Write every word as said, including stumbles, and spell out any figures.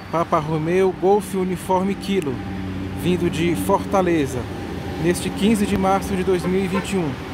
Papa Romeo Golf Uniforme Kilo, vindo de Fortaleza, neste quinze de março de dois mil e vinte e um.